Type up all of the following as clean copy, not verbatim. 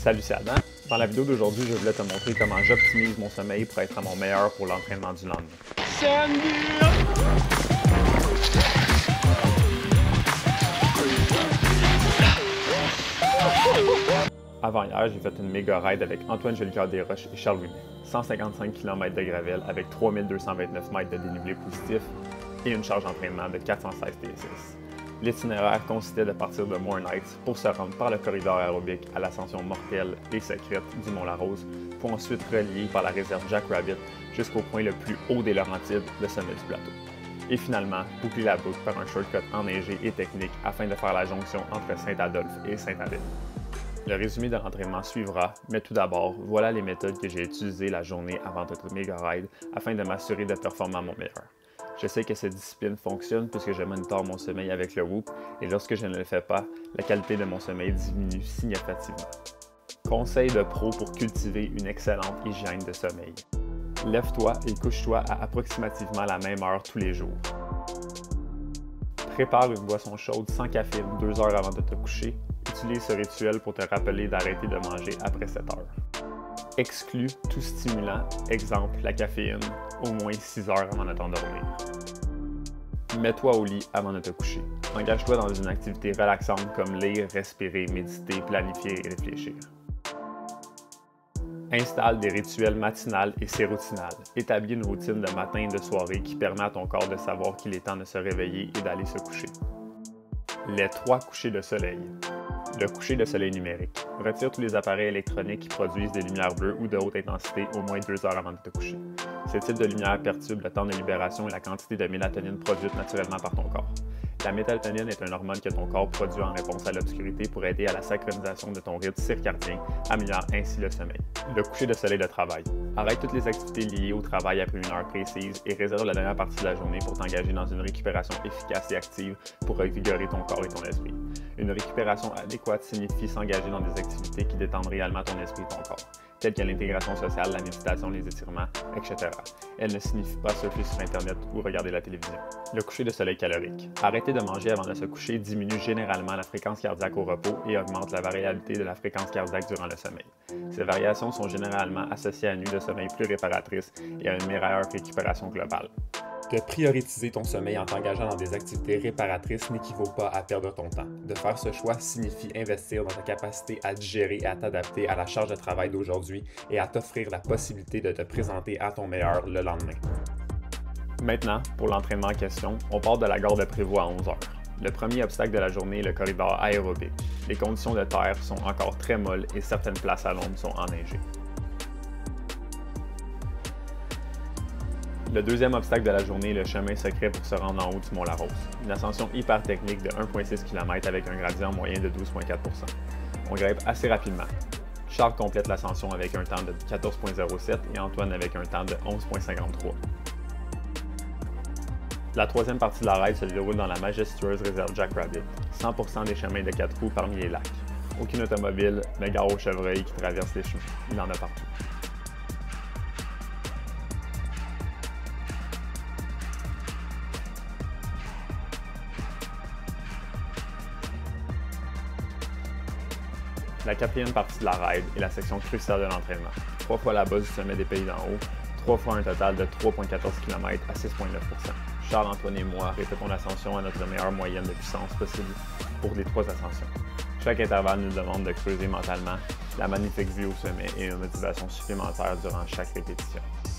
Salut, c'est Adam. Dans la vidéo d'aujourd'hui, je voulais te montrer comment j'optimise mon sommeil pour être à mon meilleur pour l'entraînement du lendemain. Avant hier, j'ai fait une méga ride avec Antoine Jolicoeur-Desroches et Charles Ouimet. 155 km de gravel avec 3229 mètres de dénivelé positif et une charge d'entraînement de 416 TSS. L'itinéraire consistait de partir de Moore Nights pour se rendre par le corridor aérobique à l'ascension mortelle et secrète du Mont-la-Rose pour ensuite relier par la réserve Jack Rabbit jusqu'au point le plus haut des Laurentides, le sommet du plateau. Et finalement, boucler la boucle par un shortcut enneigé et technique afin de faire la jonction entre Saint-Adolphe et Saint-Adèle. Le résumé de l'entraînement suivra, mais tout d'abord, voilà les méthodes que j'ai utilisées la journée avant notre méga ride afin de m'assurer de performer à mon meilleur. Je sais que cette discipline fonctionne puisque je monitore mon sommeil avec le Whoop et lorsque je ne le fais pas, la qualité de mon sommeil diminue significativement. Conseil de pro pour cultiver une excellente hygiène de sommeil. Lève-toi et couche-toi à approximativement la même heure tous les jours. Prépare une boisson chaude sans caféine 2 heures avant de te coucher. Utilise ce rituel pour te rappeler d'arrêter de manger après 7 heures. Exclus tout stimulant, exemple la caféine, au moins 6 heures avant de t'endormir. Mets-toi au lit avant de te coucher. Engage-toi dans une activité relaxante comme lire, respirer, méditer, planifier et réfléchir. Installe des rituels matinales et sérotinales. Établis une routine de matin et de soirée qui permet à ton corps de savoir qu'il est temps de se réveiller et d'aller se coucher. Les 3 couchers de soleil. Le coucher de soleil numérique. Retire tous les appareils électroniques qui produisent des lumières bleues ou de haute intensité au moins 2 heures avant de te coucher. Ces types de lumière perturbent le temps de libération et la quantité de mélatonine produite naturellement par ton corps. La mélatonine est une hormone que ton corps produit en réponse à l'obscurité pour aider à la synchronisation de ton rythme circadien, améliorant ainsi le sommeil. Le coucher de soleil de travail. Arrête toutes les activités liées au travail après une heure précise et réserve la dernière partie de la journée pour t'engager dans une récupération efficace et active pour revigorer ton corps et ton esprit. Une récupération adéquate signifie s'engager dans des activités qui détendent réellement ton esprit et ton corps, telles que l'intégration sociale, la méditation, les étirements, etc. Elle ne signifie pas surfer sur Internet ou regarder la télévision. Le coucher de soleil calorique. Arrêter de manger avant de se coucher diminue généralement la fréquence cardiaque au repos et augmente la variabilité de la fréquence cardiaque durant le sommeil. Ces variations sont généralement associées à une nuit de sommeil plus réparatrice et à une meilleure récupération globale. De prioriser ton sommeil en t'engageant dans des activités réparatrices n'équivaut pas à perdre ton temps. De faire ce choix signifie investir dans ta capacité à digérer et à t'adapter à la charge de travail d'aujourd'hui et à t'offrir la possibilité de te présenter à ton meilleur le lendemain. Maintenant, pour l'entraînement en question, on part de la gare de Prévost à 11 h. Le premier obstacle de la journée est le corridor aérobique. Les conditions de terre sont encore très molles et certaines places à l'ombre sont enneigées. Le deuxième obstacle de la journée est le chemin secret pour se rendre en haut du Mont-la-Rose. Une ascension hyper technique de 1,6 km avec un gradient moyen de 12,4 %. On grimpe assez rapidement. Charles complète l'ascension avec un temps de 14,07 et Antoine avec un temps de 11,53. La troisième partie de la ride se déroule dans la majestueuse réserve Jack Rabbit, 100% des chemins de 4 roues parmi les lacs. Aucune automobile, mais gare aux chevreuils qui traversent les chemins. Il en a partout. La quatrième partie de la ride est la section cruciale de l'entraînement. 3 fois la base du sommet des pays d'en haut, 3 fois un total de 3,14 km à 6,9 %. Charles, Antoine et moi répétons l'ascension à notre meilleure moyenne de puissance possible pour les 3 ascensions. Chaque intervalle nous demande de creuser mentalement la magnifique vue au sommet et une motivation supplémentaire durant chaque répétition.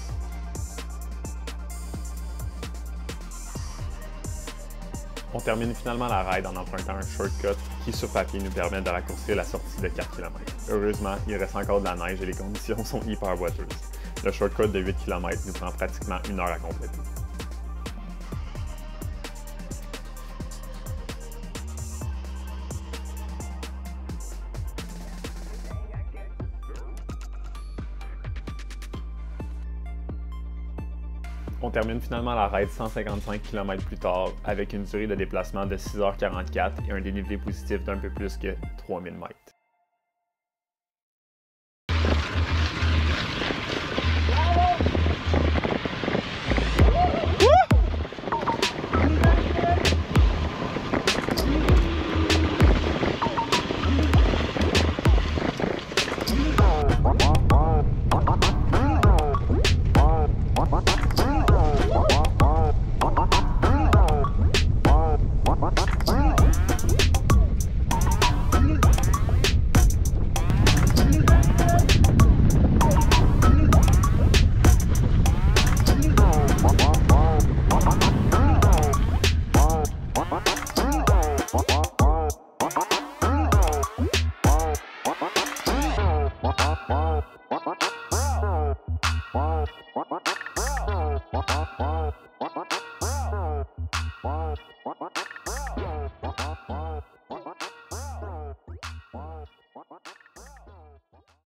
On termine finalement la ride en empruntant un shortcut qui, sur papier, nous permet de raccourcir la sortie de 4 km. Heureusement, il reste encore de la neige et les conditions sont hyper boiteuses. Le shortcut de 8 km nous prend pratiquement 1 heure à compléter. On termine finalement la ride 155 km plus tard avec une durée de déplacement de 6h44 et un dénivelé positif d'un peu plus que 3000 mètres.